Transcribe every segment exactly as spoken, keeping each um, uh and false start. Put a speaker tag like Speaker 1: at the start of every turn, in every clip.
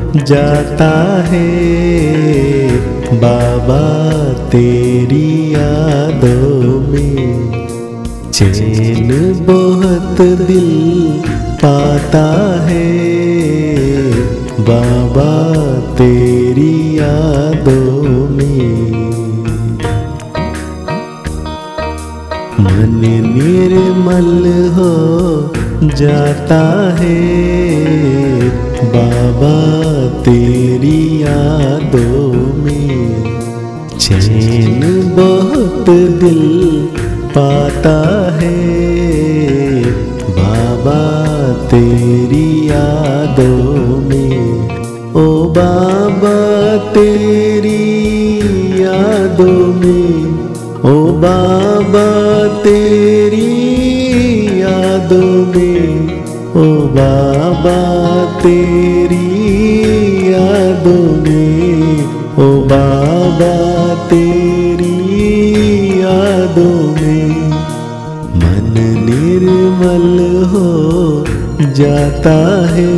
Speaker 1: जाता है बाबा तेरी यादों में। चैन बहुत दिल पाता है बाबा तेरी यादों में। मन निर्मल हो जाता है बाबा तेरी यादों में। चैन बहुत दिल पाता है बाबा तेरी यादों में। ओ बाबा तेरी यादों में, ओ बाबा तेरी यादों में, ओ बाबा तेरी यादों में, ओ बाबा तेरी यादों में। मन निर्मल हो जाता है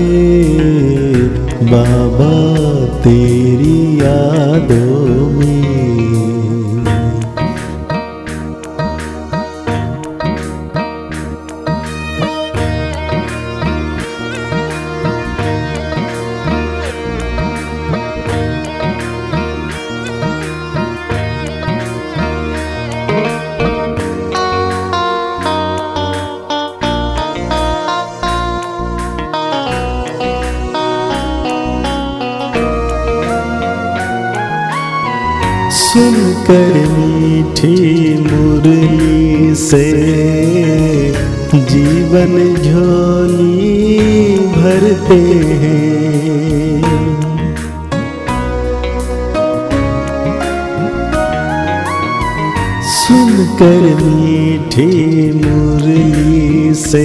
Speaker 1: बाबा तेरी यादों में। सुनकर मीठी मुरली से जीवन झोली भरते हैं। सुनकर मीठी मुरली से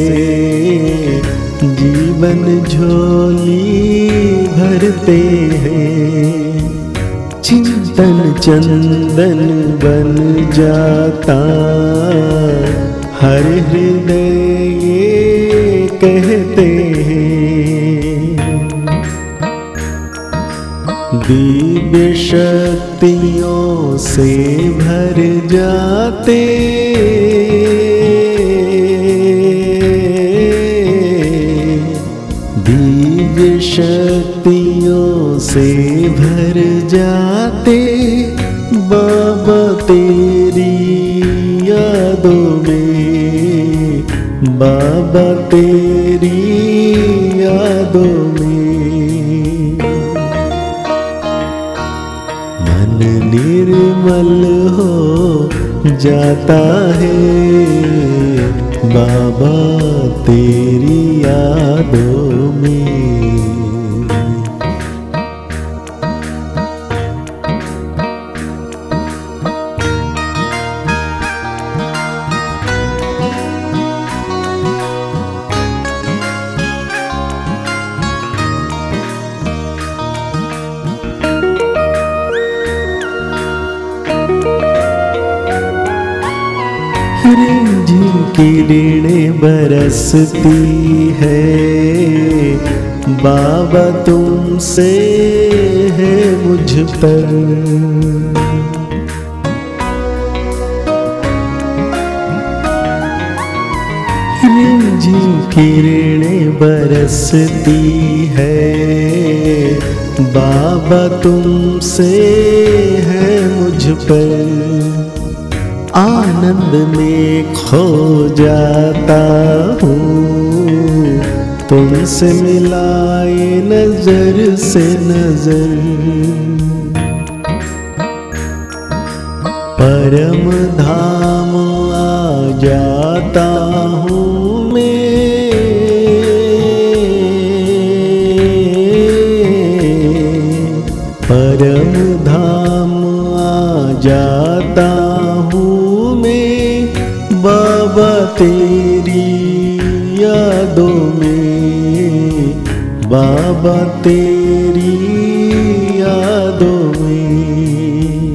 Speaker 1: जीवन झोली भरते हैं। चिंतन चंदन बन जाता हर हृदय ये कहते हैं। दिव्य शक्तियों से भर जाते दिव्य शक्तियों से भर जाते बाबा तेरी यादों में, बाबा तेरी यादों में। मन निर्मल हो जाता है बाबा तेरी यादों में। रिमझिम किरणें बरसती है बाबा तुमसे है मुझ पर। रिमझिम किरणें बरसती है बाबा तुमसे है मुझ पर। आनंद में खो जाता हूँ तुमसे मिलाए नजर से नजर। परम धाम आ जाता हूँ मैं, परम धाम आ जाता हूँ मैं बाबा तेरी यादों में, बाबा तेरी यादों में।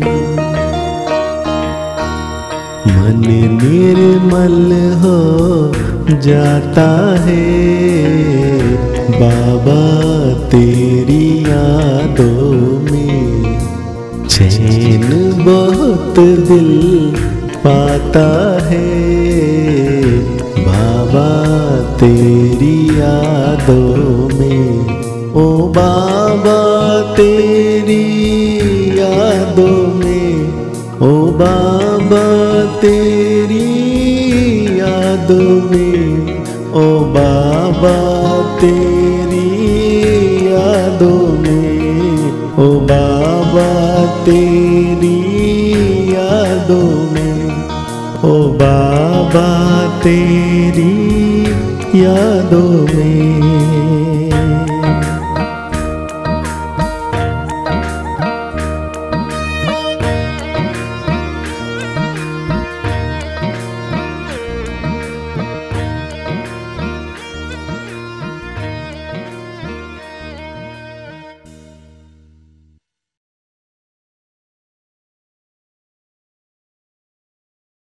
Speaker 1: मन निर्मल हो जाता है बाबा तेरी तेरी यादों में चैन बहुत दिल पाता है बाबा तेरी यादों में। ओ बाबा तेरी यादों में, ओ बाबा तेरी यादों में, ओ बाबा तेरी यादों में, ओ बाबा तेरी यादों में, ओ बाबा तेरी यादों में।